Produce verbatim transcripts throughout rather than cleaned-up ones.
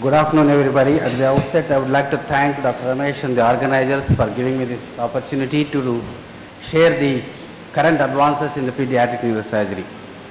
Good afternoon, everybody. At the outset, I would like to thank Doctor Ramesh and the organizers for giving me this opportunity to share the current advances in the pediatric neurosurgery.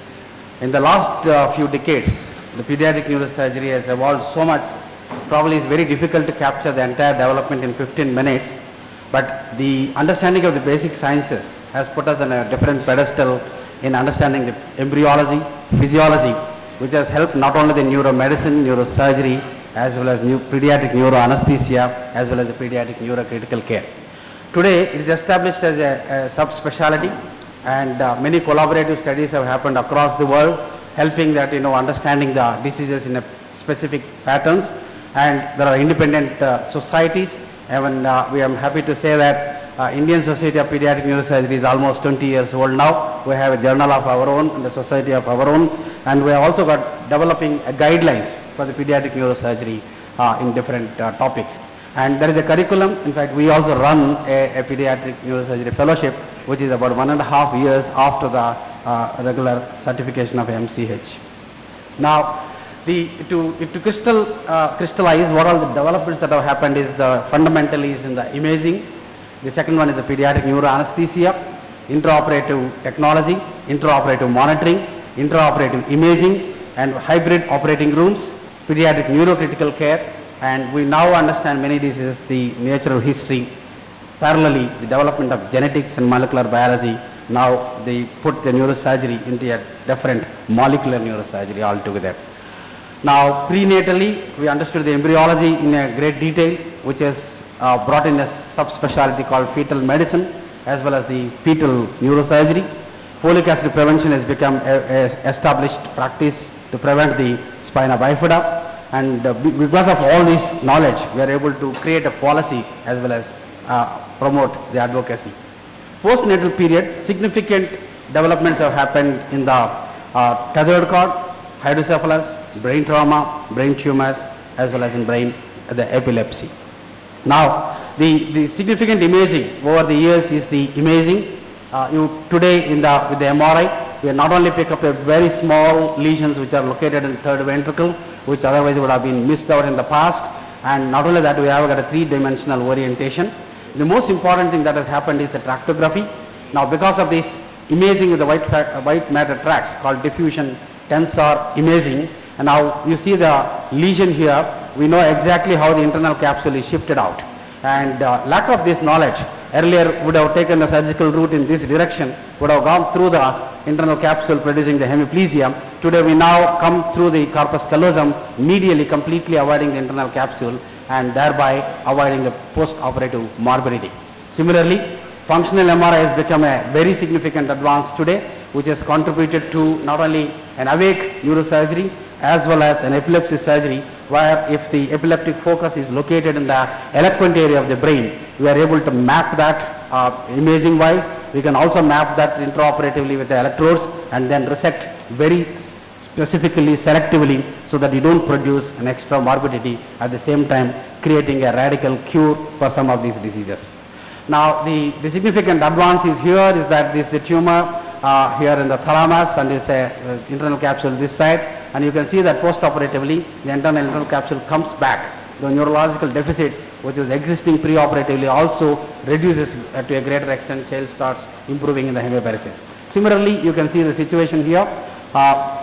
In the last uh, few decades, the pediatric neurosurgery has evolved so much. Probably it's very difficult to capture the entire development in fifteen minutes, but the understanding of the basic sciences has put us on a different pedestal in understanding the embryology, physiology, which has helped not only the neuromedicine, neurosurgery, as well as new pediatric neuroanesthesia, as well as the pediatric neurocritical care. Today, it is established as a, a subspecialty, and uh, many collaborative studies have happened across the world, helping that, you know, understanding the diseases in a specific patterns, and there are independent uh, societies. And uh, we are happy to say that uh, Indian Society of Pediatric Neurosurgery is almost twenty years old now. We have a journal of our own and the society of our own, and we have also got developing uh, guidelines for the pediatric neurosurgery uh, in different uh, topics. And there is a curriculum. In fact, we also run a, a pediatric neurosurgery fellowship, which is about one and a half years after the uh, regular certification of M C H. Now, the, to, to crystal, uh, crystallize what all the developments that have happened is the fundamentally is in the imaging. The second one is the pediatric neuroanesthesia, intraoperative technology, intraoperative monitoring, intraoperative imaging, and hybrid operating rooms, pediatric neurocritical care, and we now understand many diseases, the natural history. Parallelly, the development of genetics and molecular biology. Now they put the neurosurgery into a different molecular neurosurgery altogether. Now, prenatally, we understood the embryology in a great detail, which is uh, brought in a subspecialty called fetal medicine, as well as the fetal neurosurgery. Folic acid prevention has become a, a established practice to prevent the spina bifida, and uh, because of all this knowledge, we are able to create a policy as well as uh, promote the advocacy. Postnatal period, significant developments have happened in the uh, tethered cord, hydrocephalus, brain trauma, brain tumors, as well as in brain uh, the epilepsy. Now, the, the significant imaging over the years is the imaging. Uh, you today in the with the M R I, we not only pick up a very small lesions which are located in the third ventricle, which otherwise would have been missed out in the past, and not only that, we have got a three-dimensional orientation. The most important thing that has happened is the tractography. Now, because of this imaging with the white, white matter tracts called diffusion tensor imaging, and now you see the lesion here, we know exactly how the internal capsule is shifted out. And uh, lack of this knowledge, earlier would have taken the surgical route in this direction, would have gone through the internal capsule producing the hemiplegia. Today we now come through the corpus callosum, medially completely avoiding the internal capsule, and thereby avoiding the post-operative morbidity. Similarly, functional M R I has become a very significant advance today, which has contributed to not only an awake neurosurgery as well as an epilepsy surgery, where if the epileptic focus is located in the eloquent area of the brain, we are able to map that uh, imaging wise. We can also map that intraoperatively with the electrodes and then resect very specifically, selectively, so that you don't produce an extra morbidity, at the same time creating a radical cure for some of these diseases. Now, the, the significant advance is here is that this is the tumor uh, here in the thalamus, and is a is internal capsule this side, and you can see that post-operatively the internal internal capsule comes back. The neurological deficit which was existing pre-operatively also reduces uh, to a greater extent. Child starts improving in the hemiparesis. Similarly, you can see the situation here. Uh,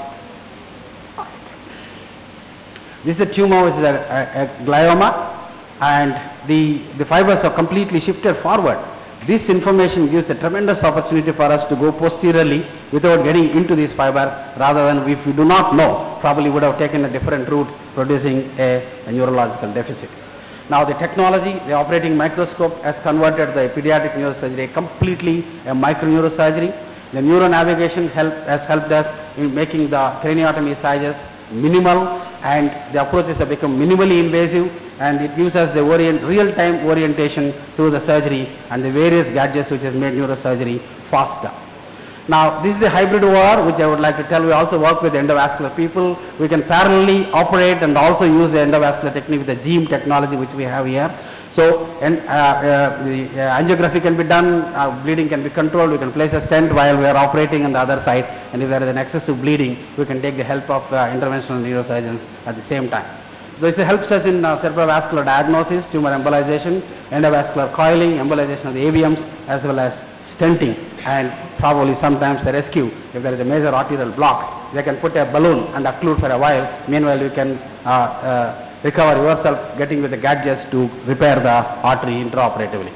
this is a tumor which is a, a, a glioma, and the, the fibers are completely shifted forward. This information gives a tremendous opportunity for us to go posteriorly without getting into these fibers, rather than if we do not know, probably would have taken a different route, producing a, a neurological deficit. Now, the technology, the operating microscope has converted the pediatric neurosurgery completely a microneurosurgery. The neuronavigation help, has helped us in making the craniotomy sizes minimal, and the approaches have become minimally invasive, and it gives us the orient, real-time orientation through the surgery and the various gadgets which has made neurosurgery faster. Now, this is the hybrid O R, which I would like to tell. We also work with endovascular people. We can parallelly operate and also use the endovascular technique with the G E M technology which we have here. So, and, uh, uh, the uh, angiography can be done, uh, bleeding can be controlled, we can place a stent while we are operating on the other side, and if there is an excessive bleeding, we can take the help of uh, interventional neurosurgeons at the same time. This helps us in uh, cerebrovascular diagnosis, tumor embolization, endovascular coiling, embolization of the A V Ms, as well as stenting, and probably sometimes the rescue. If there is a major arterial block, they can put a balloon and occlude for a while. Meanwhile, you can uh, uh, recover yourself getting with the gadgets to repair the artery intraoperatively.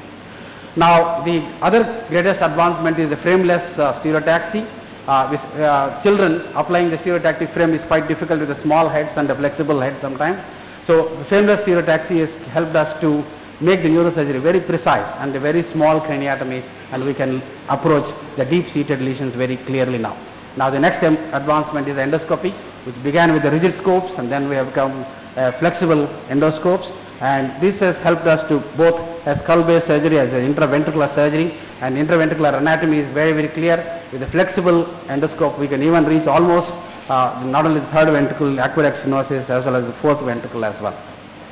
Now, the other greatest advancement is the frameless uh, stereotaxy. Uh, with, uh, children applying the stereotactic frame is quite difficult with the small heads and the flexible heads sometimes. So, frameless stereotaxy has helped us to make the neurosurgery very precise and the very small craniotomies, and we can approach the deep-seated lesions very clearly now. Now, the next advancement is endoscopy, which began with the rigid scopes, and then we have come uh, flexible endoscopes, and this has helped us to both as skull-based surgery as an intraventricular surgery, and intraventricular anatomy is very very clear. With the flexible endoscope we can even reach almost uh, not only the third ventricle, aqueduct stenosis, as well as the fourth ventricle as well.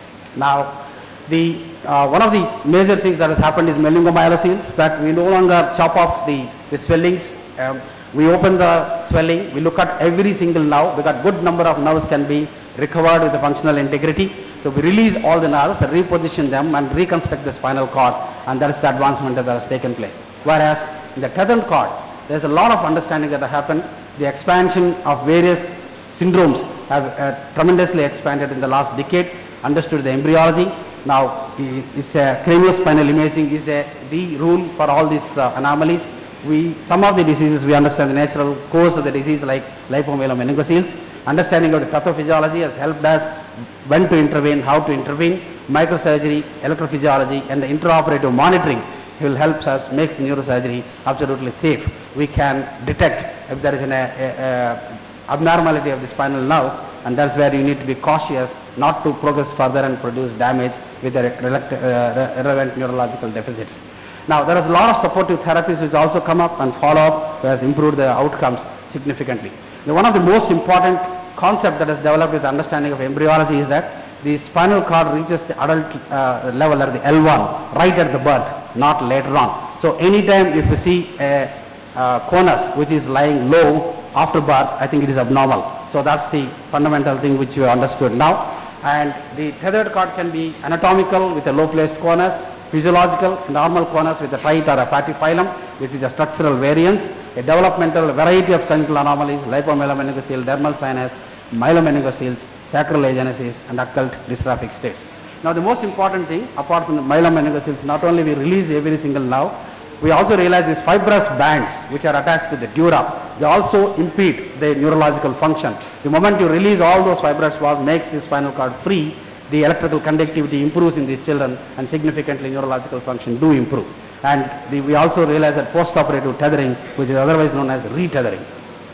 Now, the uh, one of the major things that has happened is meningomyelocele, that we no longer chop off the, the swellings. Um, we open the swelling, we look at every single nerve, because good number of nerves can be recovered with the functional integrity. So we release all the nerves, reposition them and reconstruct the spinal cord, and that is the advancement that has taken place. Whereas in the tethered cord, there is a lot of understanding that has happened. The expansion of various syndromes have uh, tremendously expanded in the last decade, understood the embryology. Now, it's a craniospinal imaging is a, the rule for all these uh, anomalies. We, some of the diseases we understand the natural course of the disease, like lipomyelomeningoceles. Understanding of the pathophysiology has helped us when to intervene, how to intervene. Microsurgery, electrophysiology, and the intraoperative monitoring will help us make the neurosurgery absolutely safe. We can detect if there is an a, a, a abnormality of the spinal nerves, and that's where you need to be cautious not to progress further and produce damage with the uh, relevant neurological deficits. Now, there is a lot of supportive therapies which also come up and follow up, which has improved the outcomes significantly. Now, one of the most important concept that is developed with understanding of embryology is that the spinal cord reaches the adult uh, level or the L one right at the birth, not later on. So, anytime if you see a uh, conus which is lying low after birth, I think it is abnormal. So, that's the fundamental thing which you understood now. And the tethered cord can be anatomical with a low placed conus, physiological normal conus with a tight or a fatty phylum, which is a structural variance, a developmental variety of congenital anomalies, lipomyelomeningocele, dermal sinus, myelomeningoceles, sacral agenesis, and occult dystrophic states. Now, the most important thing, apart from the myelomeningoceles, not only we release every single nerve, we also realize these fibrous bands which are attached to the dura, they also impede the neurological function. The moment you release all those fibrous bands, makes the spinal cord free, the electrical conductivity improves in these children, and significantly neurological function do improve. And the, we also realize that post-operative tethering, which is otherwise known as retethering.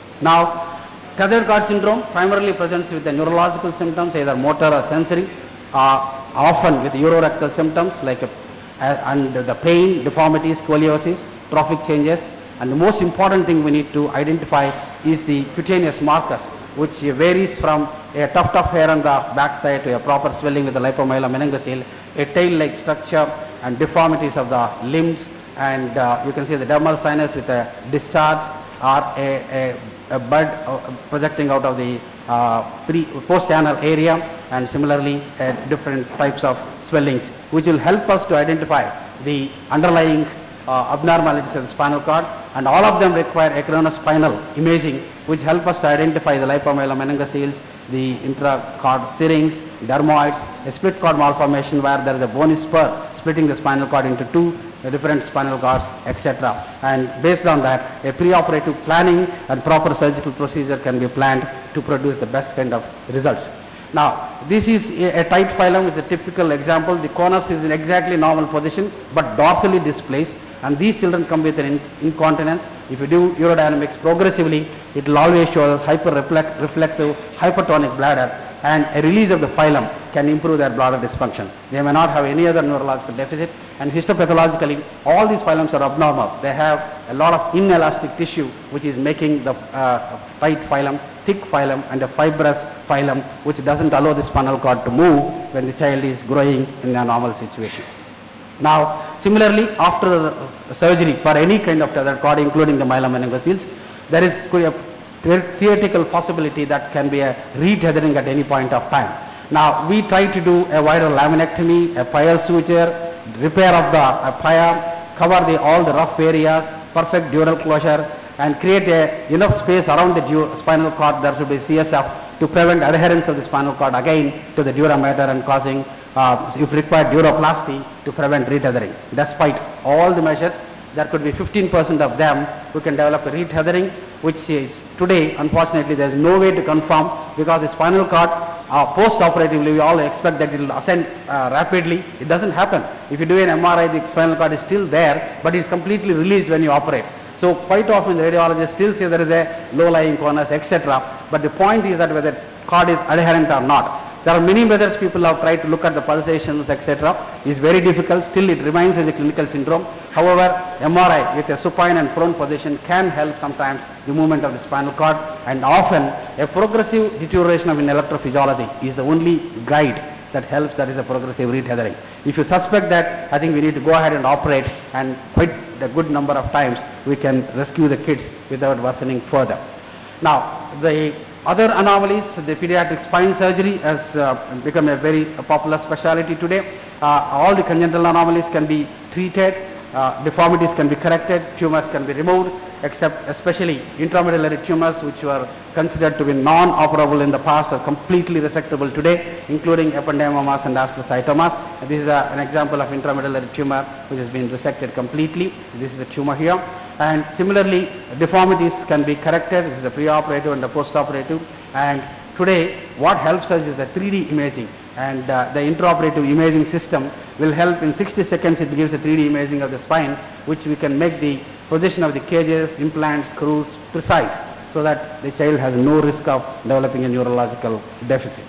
Now, tethered cord syndrome primarily presents with the neurological symptoms, either motor or sensory, uh, often with urorectal symptoms like a, uh, and the pain, deformities, scoliosis, trophic changes, and the most important thing we need to identify is the cutaneous markers, which varies from a tuft of hair on the backside to a proper swelling with the lipomyelomeningocele, a tail-like structure, and deformities of the limbs, and uh, you can see the dermal sinus with a discharge or a, a, a bud uh, projecting out of the uh, pre post-anal area, and similarly uh, different types of swellings, which will help us to identify the underlying uh, abnormalities of the spinal cord, and all of them require acronospinal imaging, which help us to identify the lipomyelomeningoceles, the intracord serines, dermoids, a split cord malformation where there is a bony spur splitting the spinal cord into two uh, different spinal cords, et cetera. And based on that, a preoperative planning and proper surgical procedure can be planned to produce the best kind of results. Now, this is a, a tight phylum, it's a typical example. The conus is in exactly normal position but dorsally displaced, and these children come with an in, incontinence. If you do urodynamics progressively, it will always show us hyper-reflexive hypertonic bladder, and a release of the phylum can improve their bladder dysfunction. They may not have any other neurological deficit, and histopathologically all these phylums are abnormal. They have a lot of inelastic tissue which is making the uh, tight phylum, thick phylum, and a fibrous phylum which doesn't allow the spinal cord to move when the child is growing in a normal situation. Now, similarly, after the surgery for any kind of tethered cord, including the myelomeningoceles, there is a theoretical possibility that can be a retethering at any point of time. Now we try to do a wider laminectomy, a pile suture, repair of the uh, pile, cover the, all the rough areas, perfect dural closure, and create a, enough space around the du spinal cord, there should be C S F, to prevent adherence of the spinal cord again to the dura mater and causing, uh, if required, duroplasty to prevent retethering. Despite all the measures, there could be fifteen percent of them who can develop a retethering, which is today, unfortunately, there is no way to confirm, because the spinal cord, uh, post-operatively, we all expect that it will ascend uh, rapidly. It doesn't happen. If you do an M R I, the spinal cord is still there, but it is completely released when you operate. So quite often the radiologists still say there is a low-lying conus, et cetera. But the point is that whether cord is adherent or not. There are many methods people have tried to look at the pulsations, et cetera. It's very difficult. Still it remains as a clinical syndrome. However, M R I with a supine and prone position can help sometimes the movement of the spinal cord, and often a progressive deterioration of an electrophysiology is the only guide that helps, that is a progressive retethering. If you suspect that, I think we need to go ahead and operate, and quite a good number of times we can rescue the kids without worsening further. Now, the other anomalies, the pediatric spine surgery has uh, become a very uh, popular specialty today. Uh, all the congenital anomalies can be treated, uh, deformities can be corrected, tumors can be removed, except especially intramedullary tumors, which were considered to be non-operable in the past, are completely resectable today, including ependymomas and astrocytomas. This is a, an example of intramedullary tumor which has been resected completely. This is the tumor here. And similarly, deformities can be corrected. This is the preoperative and the postoperative. And today, what helps us is the three D imaging. And uh, the intraoperative imaging system will help. In sixty seconds, it gives a three D imaging of the spine, which we can make the position of the cages, implants, screws precise, so that the child has no risk of developing a neurological deficit.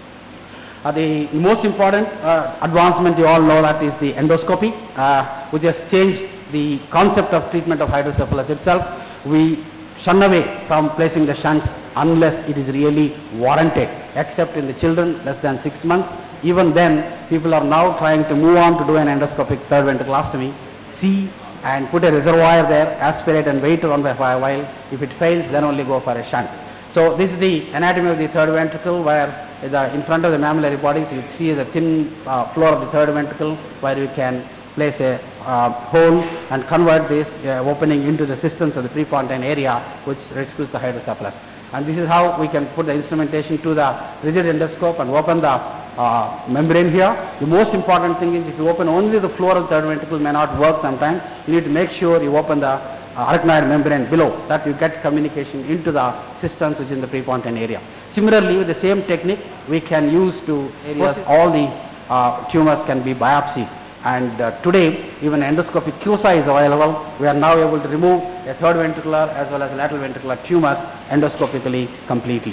Uh, the most important uh, advancement, you all know, that is the endoscopy, uh, which has changed the concept of treatment of hydrocephalus itself. We shun away from placing the shunts unless it is really warranted, except in the children less than six months. Even then, people are now trying to move on to do an endoscopic third ventriculostomy, see and put a reservoir there, aspirate and wait on for a while. If it fails, then only go for a shunt. So this is the anatomy of the third ventricle, where the, in front of the mammillary bodies you see the thin uh, floor of the third ventricle, where you can place a uh, hole and convert this uh, opening into the cistern of the prepontine area, which rescues the hydrocephalus. And this is how we can put the instrumentation to the rigid endoscope and open the uh, membrane here. The most important thing is, if you open only the floor of the third ventricle, may not work sometimes. You need to make sure you open the uh, arachnoid membrane below, that you get communication into the cisterns which is in the prepontine area. Similarly, with the same technique, we can use to areas all the uh, tumors can be biopsied. And uh, today, even endoscopic CUSA is available. We are now able to remove a third ventricular as well as lateral ventricular tumors endoscopically completely.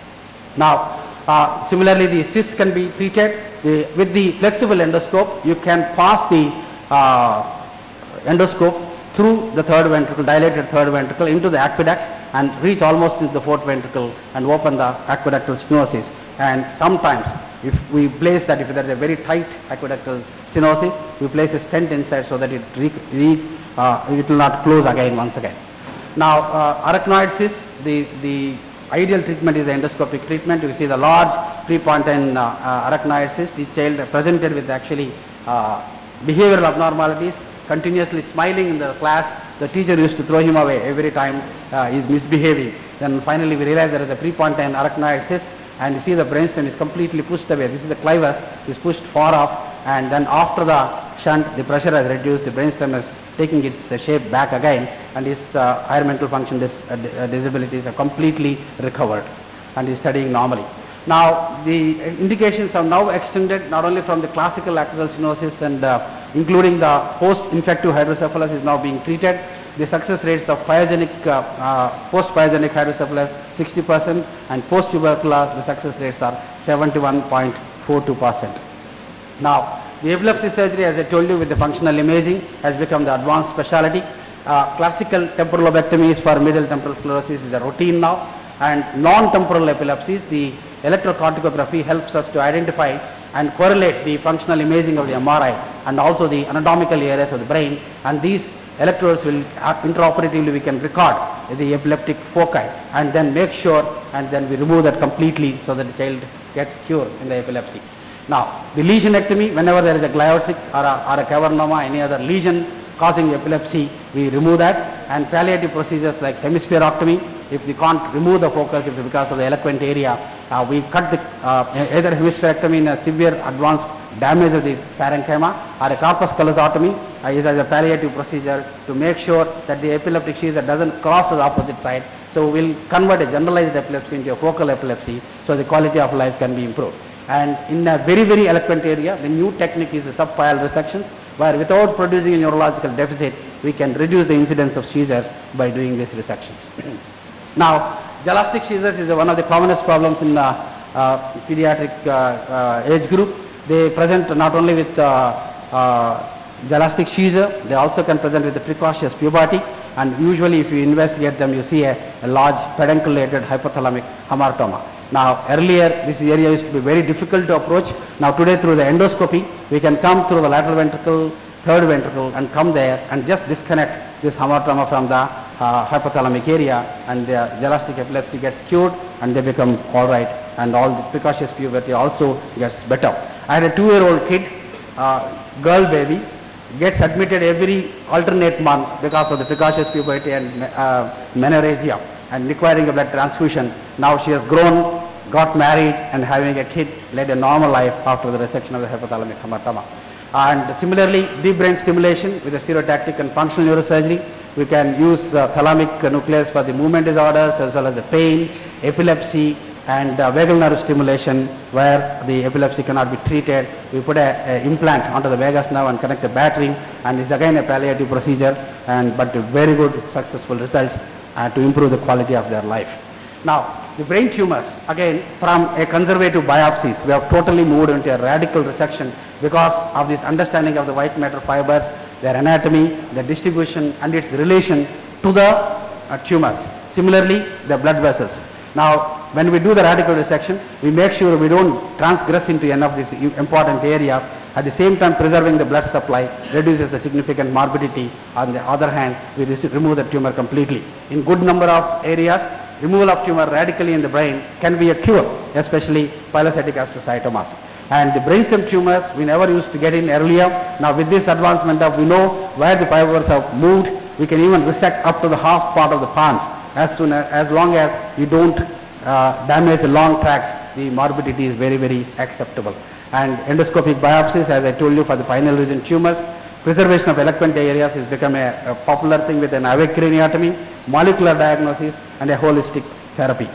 Now, uh, similarly, the cysts can be treated. The, with the flexible endoscope, you can pass the uh, endoscope through the third ventricle, dilated third ventricle, into the aqueduct and reach almost into the fourth ventricle and open the aqueductal stenosis. And sometimes, if we place that, if there is a very tight aqueductal stenosis, we place a stent inside so that it re, re, uh, it will not close again once again. Now, uh, arachnoid cysts, the, the ideal treatment is the endoscopic treatment. You see the large prepontine uh, uh, arachnoid cyst. The child presented with actually uh, behavioral abnormalities, continuously smiling in the class. The teacher used to throw him away every time uh, he is misbehaving. Then finally we realized there is a prepontine arachnoid cyst, and you see the brainstem is completely pushed away. This is the clivus is pushed far off, and then after the shunt, the pressure has reduced, the brainstem is taking its uh, shape back again, and his uh, higher mental function dis uh, uh, disabilities are completely recovered, and is studying normally. Now, the indications have now extended not only from the classical aqueductal stenosis and uh, including the post-infective hydrocephalus is now being treated. The success rates of pyogenic, uh, uh, post-pyogenic hydrocephalus sixty percent, and post-tubercular the success rates are seventy-one point four two percent. Now, the epilepsy surgery, as I told you, with the functional imaging has become the advanced specialty. Uh, classical temporal lobectomies for medial temporal sclerosis is a routine now, and non-temporal epilepsies, the electrocorticography helps us to identify and correlate the functional imaging of the M R I and also the anatomical areas of the brain, and these electrodes will uh, intraoperatively we can record the epileptic foci and then make sure and then we remove that completely so that the child gets cured in the epilepsy. Now, the lesionectomy, whenever there is a gliotic or a, or a cavernoma, any other lesion causing epilepsy, we remove that. And palliative procedures like hemispherectomy, if we can't remove the focus if because of the eloquent area, uh, we cut the uh, either hemispherectomy in a severe advanced damage of the parenchyma or a corpus callosotomy uh, is as a palliative procedure to make sure that the epileptic seizure doesn't cross to the opposite side. So we will convert a generalized epilepsy into a focal epilepsy so the quality of life can be improved. And in a very, very eloquent area, the new technique is the subpial resections, where without producing a neurological deficit, we can reduce the incidence of seizures by doing these resections. Now, gelastic seizures is one of the commonest problems in uh, uh, pediatric uh, uh, age group. They present not only with uh, uh, gelastic seizure, they also can present with the precocious puberty, and usually if you investigate them, you see a, a large pedunculated hypothalamic hamartoma. Now, earlier this area used to be very difficult to approach. Now today through the endoscopy, we can come through the lateral ventricle, third ventricle and come there and just disconnect this hamartoma from the uh, hypothalamic area, and the gelastic epilepsy gets cured and they become alright, and all the precocious puberty also gets better. I had a two year old kid, uh, girl baby, gets admitted every alternate month because of the precocious puberty and uh, menorrhagia and requiring a blood transfusion. Now she has grown, got married and having a kid, led a normal life after the resection of the hypothalamic hamartoma. And similarly, deep brain stimulation with the stereotactic and functional neurosurgery. We can use the thalamic nucleus for the movement disorders as well as the pain, epilepsy and uh, vagal nerve stimulation where the epilepsy cannot be treated. We put an implant onto the vagus nerve and connect a battery, and it's again a palliative procedure, and but very good successful results uh, to improve the quality of their life. Now, the brain tumors, again from a conservative biopsies, we have totally moved into a radical resection because of this understanding of the white matter fibers, their anatomy, the distribution and its relation to the uh, tumors. Similarly, the blood vessels. Now, when we do the radical resection, we make sure we don't transgress into any of these important areas. At the same time, preserving the blood supply reduces the significant morbidity. On the other hand, we remove the tumor completely. In good number of areas, removal of tumor radically in the brain can be a cure, especially pilocytic astrocytomas. And the brainstem tumors, we never used to get in earlier. Now with this advancement of we know where the fibers have moved, we can even resect up to the half part of the pons. As soon as, as long as you don't uh, damage the long tracts, the morbidity is very, very acceptable. And endoscopic biopsies, as I told you, for the pineal region tumors, preservation of eloquent areas has become a, a popular thing with an awake craniotomy, molecular diagnosis and a holistic therapy.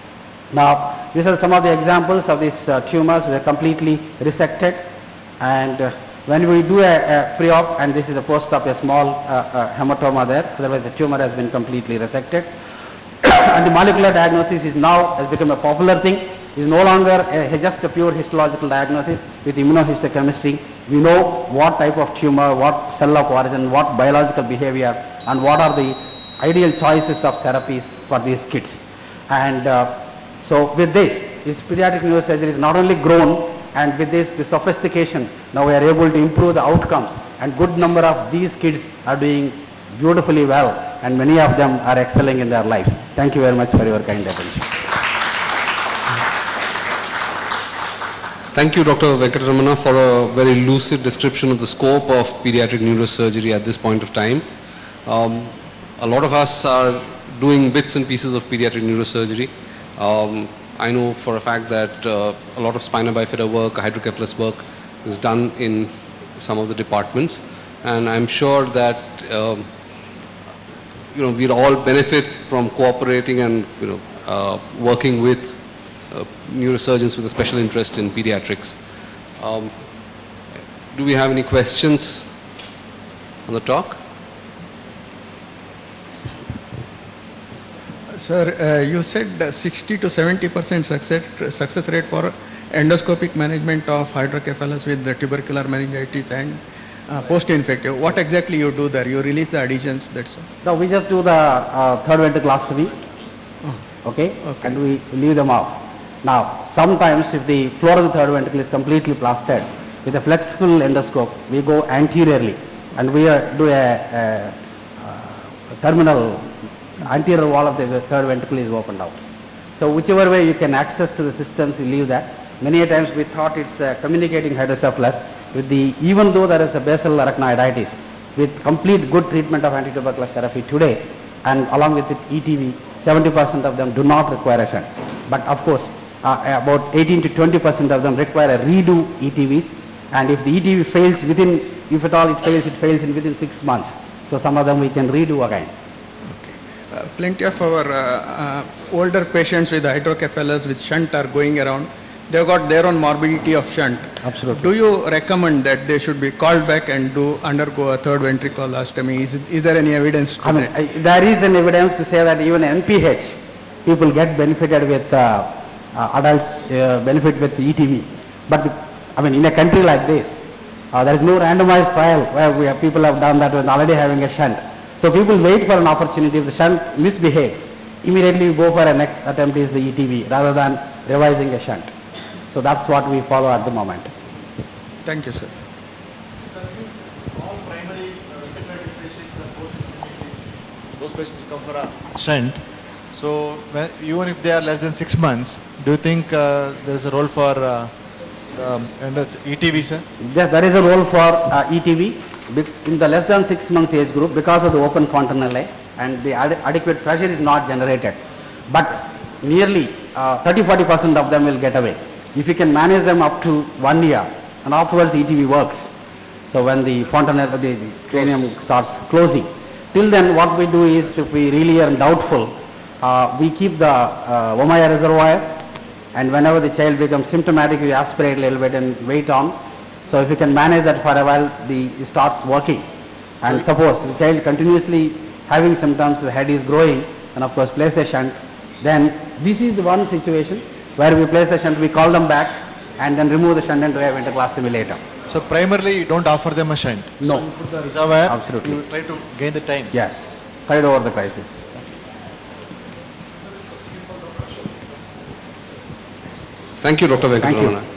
Now, these are some of the examples of these uh, tumors which are completely resected, and uh, when we do a, a pre-op, and this is a post-op, a small uh, uh, hematoma there, otherwise the tumor has been completely resected. And the molecular diagnosis is now has become a popular thing. It is no longer a, just a pure histological diagnosis. With immunohistochemistry, we know what type of tumor, what cell of origin, what biological behavior, and what are the ideal choices of therapies for these kids. And uh, so with this, this pediatric neurosurgery is not only grown, and with this the sophistication, now we are able to improve the outcomes, and good number of these kids are doing beautifully well, and many of them are excelling in their lives. Thank you very much for your kind attention. Thank you, Doctor Venkataramana, for a very lucid description of the scope of pediatric neurosurgery at this point of time. Um, a lot of us are doing bits and pieces of pediatric neurosurgery. Um, I know for a fact that uh, a lot of spina bifida work, hydrocephalus work is done in some of the departments, and I'm sure that um, you know, we'll all benefit from cooperating and you know uh, working with uh, neurosurgeons with a special interest in pediatrics. Um, do we have any questions on the talk? Sir, uh, you said uh, sixty to seventy percent success, success rate for endoscopic management of hydrocephalus with the tubercular meningitis and uh, post-infective. What exactly you do there? You release the adhesions, that's all? No, we just do the uh, third ventriculostomy, oh. okay? okay, and we leave them off. Now, sometimes if the floor of the third ventricle is completely plastered, with a flexible endoscope, we go anteriorly and we uh, do a, a terminal anterior wall of the third ventricle is opened out. So whichever way you can access to the systems, you leave that. Many a times we thought it's uh, communicating hydrocephalus with the, even though there is a basal arachnoiditis, with complete good treatment of antituberculous therapy today, and along with it E T V, seventy percent of them do not require a shunt. But of course, uh, about eighteen to twenty percent of them require a redo E T Vs, and if the E T V fails within, if at all it fails, it fails in within six months. So some of them we can redo again. Uh, plenty of our uh, uh, older patients with hydrocephalus with shunt are going around. They've got their own morbidity of shunt. Absolutely. Do you recommend that they should be called back and do undergo a third ventriculostomy? Is, is there any evidence to I mean, that? I, there is an evidence to say that even N P H, people get benefited with, uh, uh, adults uh, benefit with E T V. But I mean, in a country like this, uh, there is no randomized trial where we have, people have done that with already having a shunt. So people wait for an opportunity. If the shunt misbehaves, immediately we go for a next attempt is the E T V rather than revising a shunt. So that's what we follow at the moment. Thank you, sir. All primary ventricular patients are post those patients come for a shunt. So when, even if they are less than six months, do you think uh, there is a role for uh, um, E T V, sir? Yes, there is a role for uh, E T V in the less than six months age group because of the open fontanelle and the ad adequate pressure is not generated. But nearly uh, thirty to forty percent of them will get away. If you can manage them up to one year and afterwards E T V works. So when the fontanelle, the, the cranium starts closing. Till then what we do is if we really are doubtful, uh, we keep the uh, Omaya reservoir, and whenever the child becomes symptomatic we aspirate a little bit and wait on. So if you can manage that for a while, the it starts working. And suppose the child continuously having symptoms, the head is growing, and of course place a shunt, then this is the one situation where we place a shunt, we call them back and then remove the shunt and do a ventriculostomy later. So primarily you don't offer them a shunt. No. So you put the reservoir, Absolutely. you try to gain the time. Yes, tide over the crisis. Thank you, Doctor Thank you. Venkataramana.